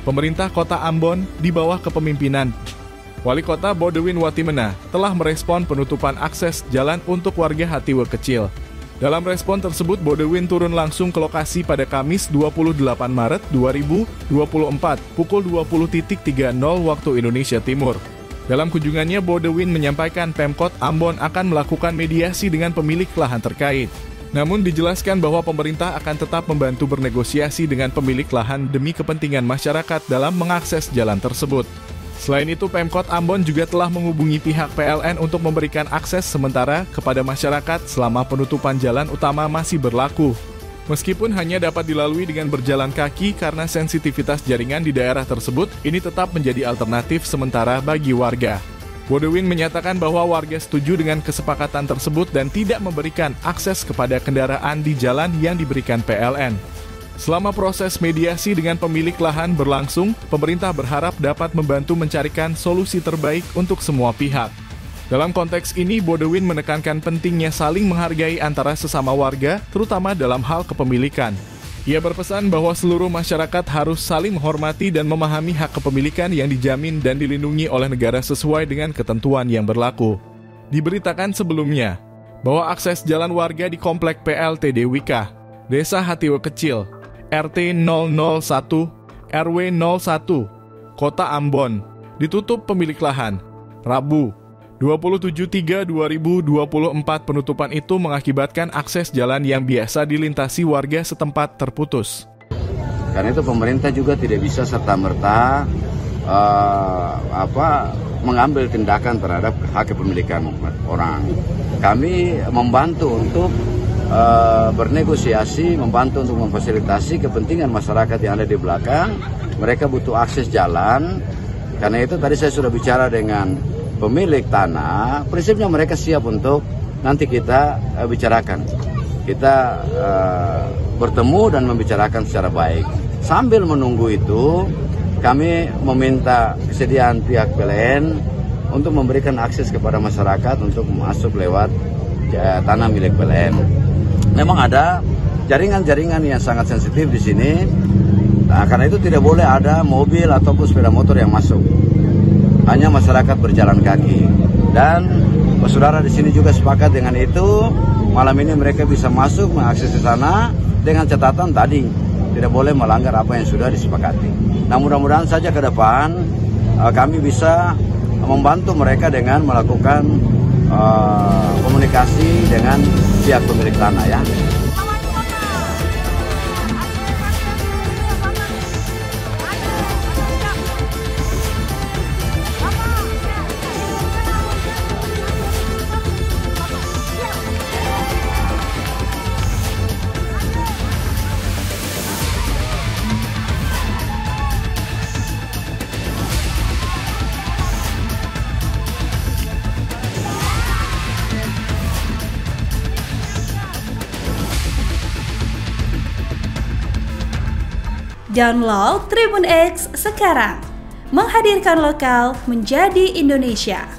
pemerintah kota Ambon di bawah kepemimpinan Wali Kota Bodewin Watimena telah merespon penutupan akses jalan untuk warga Hatiwe Kecil. Dalam respon tersebut, Bodewin turun langsung ke lokasi pada Kamis 28 Maret 2024 pukul 20.30 waktu Indonesia Timur. Dalam kunjungannya, Bodewin menyampaikan Pemkot Ambon akan melakukan mediasi dengan pemilik lahan terkait. Namun dijelaskan bahwa pemerintah akan tetap membantu bernegosiasi dengan pemilik lahan demi kepentingan masyarakat dalam mengakses jalan tersebut. Selain itu, Pemkot Ambon juga telah menghubungi pihak PLN untuk memberikan akses sementara kepada masyarakat selama penutupan jalan utama masih berlaku. Meskipun hanya dapat dilalui dengan berjalan kaki karena sensitivitas jaringan di daerah tersebut, ini tetap menjadi alternatif sementara bagi warga. Bodewin menyatakan bahwa warga setuju dengan kesepakatan tersebut dan tidak memberikan akses kepada kendaraan di jalan yang diberikan PLN. Selama proses mediasi dengan pemilik lahan berlangsung, pemerintah berharap dapat membantu mencarikan solusi terbaik untuk semua pihak. Dalam konteks ini, Bodewin menekankan pentingnya saling menghargai antara sesama warga, terutama dalam hal kepemilikan. Ia berpesan bahwa seluruh masyarakat harus saling menghormati dan memahami hak kepemilikan yang dijamin dan dilindungi oleh negara sesuai dengan ketentuan yang berlaku. Diberitakan sebelumnya bahwa akses jalan warga di Komplek PLTD Wika, Desa Hatiwe Kecil, RT 001, RW 01, Kota Ambon, ditutup pemilik lahan, Rabu, 27/3/2024. Penutupan itu mengakibatkan akses jalan yang biasa dilintasi warga setempat terputus. Karena itu pemerintah juga tidak bisa serta-merta mengambil tindakan terhadap hak kepemilikan orang. Kami membantu untuk bernegosiasi, membantu untuk memfasilitasi kepentingan masyarakat yang ada di belakang. Mereka butuh akses jalan. Karena itu tadi saya sudah bicara dengan pemilik tanah, prinsipnya mereka siap untuk nanti kita bicarakan. Kita bertemu dan membicarakan secara baik. Sambil menunggu itu, kami meminta kesediaan pihak PLN untuk memberikan akses kepada masyarakat untuk masuk lewat tanah milik PLN. Memang ada jaringan-jaringan yang sangat sensitif di sini. Nah, karena itu tidak boleh ada mobil ataupun sepeda motor yang masuk. Hanya masyarakat berjalan kaki. Dan saudara di sini juga sepakat dengan itu. Malam ini mereka bisa masuk mengakses ke sana dengan catatan tadi tidak boleh melanggar apa yang sudah disepakati. Nah, mudah-mudahan saja ke depan kami bisa membantu mereka dengan melakukan komunikasi dengan pihak pemilik tanah ya. Download Tribun X sekarang, menghadirkan lokal menjadi Indonesia.